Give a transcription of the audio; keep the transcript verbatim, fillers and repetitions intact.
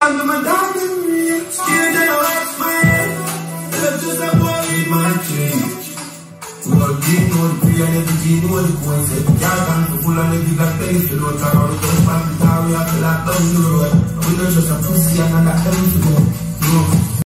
under my diamond ring. Scared that I'll ask my head. Love just a boy in my dream. We all big, no the free and every G, no the coin set. Can't come to full and every black penny to know. Talk about the first man, we have to lock down the road. We don't just a pussy and not that time to go. No.